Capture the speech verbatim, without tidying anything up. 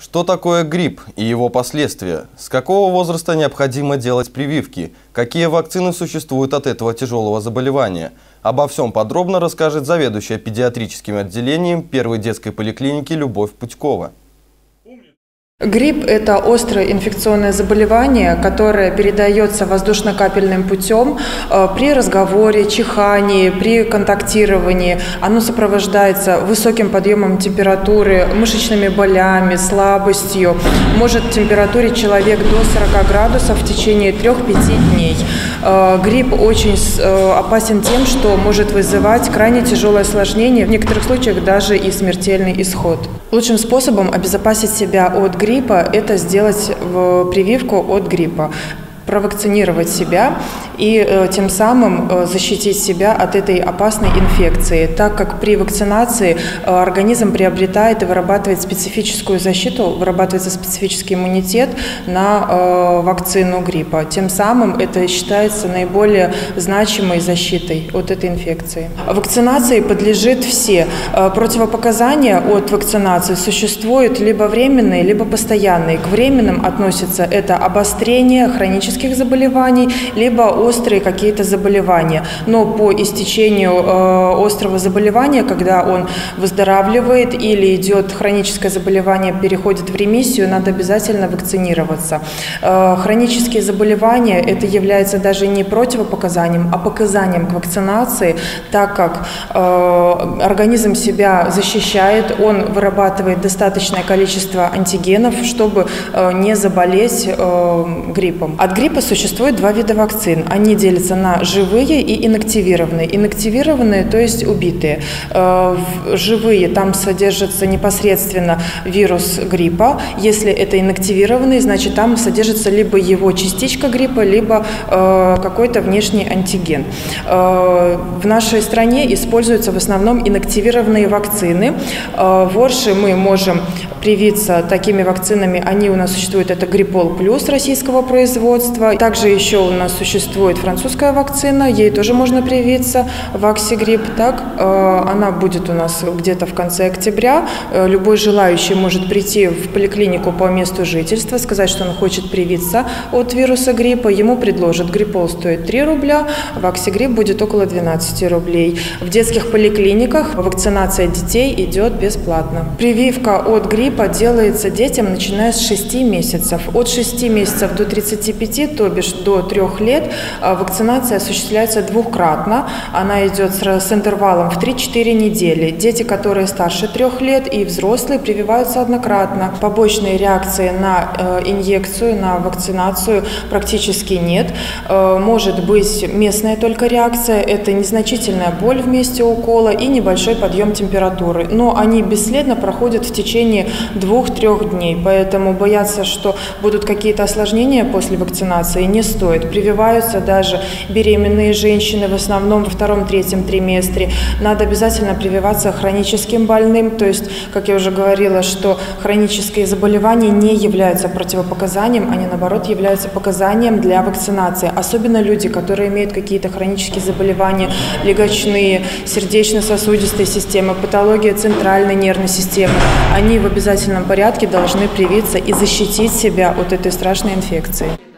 Что такое грипп и его последствия? С какого возраста необходимо делать прививки? Какие вакцины существуют от этого тяжелого заболевания? Обо всем подробно расскажет заведующая педиатрическим отделением первой детской поликлиники Любовь Путькова. Грипп – это острое инфекционное заболевание, которое передается воздушно-капельным путем при разговоре, чихании, при контактировании. Оно сопровождается высоким подъемом температуры, мышечными болями, слабостью. Может температурить человек до сорока градусов в течение трёх-пяти дней. Грипп очень опасен тем, что может вызывать крайне тяжелое осложнение, в некоторых случаях даже и смертельный исход. Лучшим способом обезопасить себя от гриппа – это сделать прививку от гриппа. Провакцинировать себя и э, тем самым э, защитить себя от этой опасной инфекции, так как при вакцинации э, организм приобретает и вырабатывает специфическую защиту, вырабатывается специфический иммунитет на э, вакцину гриппа. Тем самым это считается наиболее значимой защитой от этой инфекции. Вакцинации подлежит все. Э, противопоказания от вакцинации существуют либо временные, либо постоянные. К временным относятся это обострение хронических заболеваний, либо острые какие-то заболевания. Но по истечению э, острого заболевания, когда он выздоравливает или идет хроническое заболевание, переходит в ремиссию, надо обязательно вакцинироваться. Э, хронические заболевания – это является даже не противопоказанием, а показанием к вакцинации, так как э, организм себя защищает, он вырабатывает достаточное количество антигенов, чтобы э, не заболеть э, гриппом. От гриппа существует два вида вакцин. Они делятся на живые и инактивированные. Инактивированные, то есть убитые. Живые, там содержится непосредственно вирус гриппа. Если это инактивированный, значит там содержится либо его частичка гриппа, либо какой-то внешний антиген. В нашей стране используются в основном инактивированные вакцины. В Орше мы можем привиться такими вакцинами. Они у нас существуют. Это Гриппол плюс российского производства. Также еще у нас существует французская вакцина, ей тоже можно привиться, Ваксигрипп. Так, она будет у нас где-то в конце октября. Любой желающий может прийти в поликлинику по месту жительства, сказать, что он хочет привиться от вируса гриппа. Ему предложат. Гриппол стоит три рубля, Ваксигрипп будет около двенадцати рублей. В детских поликлиниках вакцинация детей идет бесплатно. Прививка от гриппа делается детям, начиная с шести месяцев. От шести месяцев до тридцати пяти, то бишь до трех лет, вакцинация осуществляется двукратно. Она идет с интервалом в три-четыре недели. Дети, которые старше трех лет, и взрослые прививаются однократно. Побочные реакции на инъекцию, на вакцинацию практически нет. Может быть местная только реакция, это незначительная боль в месте укола и небольшой подъем температуры. Но они бесследно проходят в течение двух-трех дней, поэтому бояться, что будут какие-то осложнения после вакцинации, не стоит. Прививаются даже беременные женщины, в основном во втором-третьем триместре. Надо обязательно прививаться хроническим больным, то есть, как я уже говорила, что хронические заболевания не являются противопоказанием, они, наоборот, являются показанием для вакцинации. Особенно люди, которые имеют какие-то хронические заболевания, легочные, сердечно-сосудистые системы, патология центральной нервной системы, они в обязательном порядке должны привиться и защитить себя от этой страшной инфекции.